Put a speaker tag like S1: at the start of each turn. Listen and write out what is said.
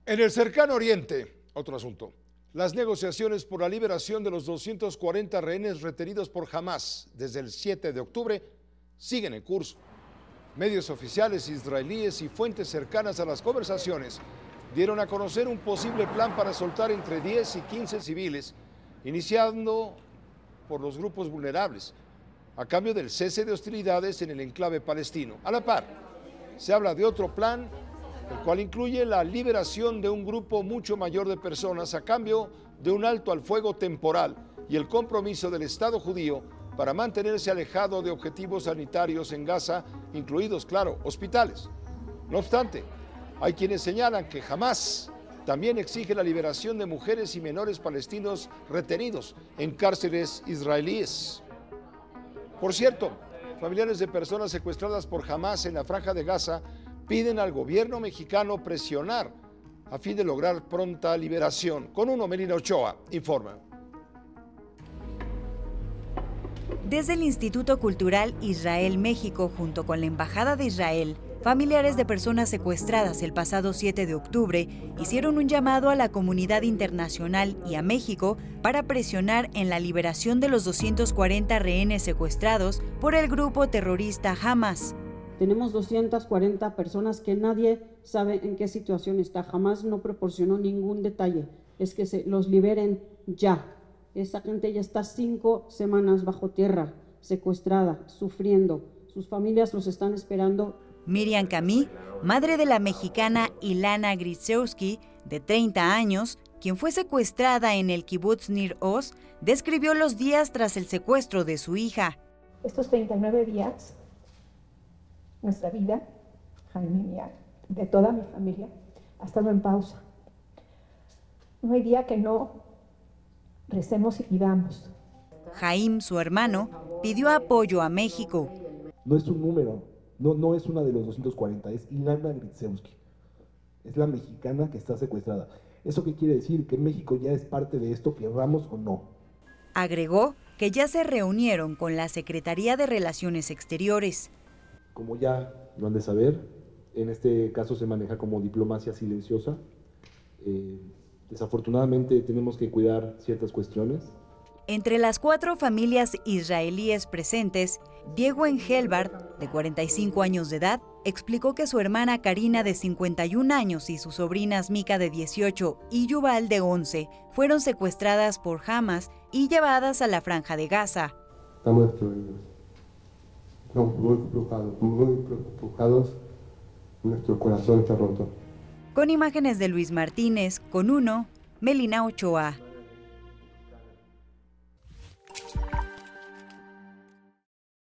S1: En el cercano oriente, otro asunto, las negociaciones por la liberación de los 240 rehenes retenidos por Hamás desde el 7 de octubre siguen en curso. Medios oficiales israelíes y fuentes cercanas a las conversaciones dieron a conocer un posible plan para soltar entre 10 y 15 civiles, iniciando por los grupos vulnerables, a cambio del cese de hostilidades en el enclave palestino. A la par, se habla de otro plan, el cual incluye la liberación de un grupo mucho mayor de personas a cambio de un alto al fuego temporal y el compromiso del Estado judío para mantenerse alejado de objetivos sanitarios en Gaza, incluidos, claro, hospitales. No obstante, hay quienes señalan que Hamás también exige la liberación de mujeres y menores palestinos retenidos en cárceles israelíes. Por cierto, familiares de personas secuestradas por Hamás en la Franja de Gaza piden al gobierno mexicano presionar a fin de lograr pronta liberación. Con uno, Melina Ochoa informa.
S2: Desde el Instituto Cultural Israel-México, junto con la Embajada de Israel, familiares de personas secuestradas el pasado 7 de octubre hicieron un llamado a la comunidad internacional y a México para presionar en la liberación de los 240 rehenes secuestrados por el grupo terrorista Hamás.
S3: Tenemos 240 personas que nadie sabe en qué situación está. Hamás no proporcionó ningún detalle. Es que se los liberen ya. Esa gente ya está 5 semanas bajo tierra, secuestrada, sufriendo. Sus familias los están esperando.
S2: Miriam Camí, madre de la mexicana Ilana Griszewski, de 30 años, quien fue secuestrada en el kibutz Nir Oz, describió los días tras el secuestro de su hija.
S4: Estos 39 días, nuestra vida, Jaime y mía, de toda mi familia, ha estado en pausa. No hay día que no recemos y pidamos.
S2: Jaime, su hermano, pidió apoyo a México.
S5: No es un número, no es una de los 240, es Ilana Griszewski. Es la mexicana que está secuestrada. ¿Eso qué quiere decir? Que México ya es parte de esto, querramos o no.
S2: Agregó que ya se reunieron con la Secretaría de Relaciones Exteriores.
S5: Como ya lo han de saber, en este caso se maneja como diplomacia silenciosa. Desafortunadamente tenemos que cuidar ciertas cuestiones.
S2: Entre las 4 familias israelíes presentes, Diego Engelbart, de 45 años de edad, explicó que su hermana Karina, de 51 años, y sus sobrinas Mika, de 18, y Yuval, de 11, fueron secuestradas por Hamás y llevadas a la Franja de Gaza.
S6: Estamos destruidos. Estamos muy preocupados. Nuestro corazón está roto.
S2: Con imágenes de Luis Martínez, con uno, Melina Ochoa.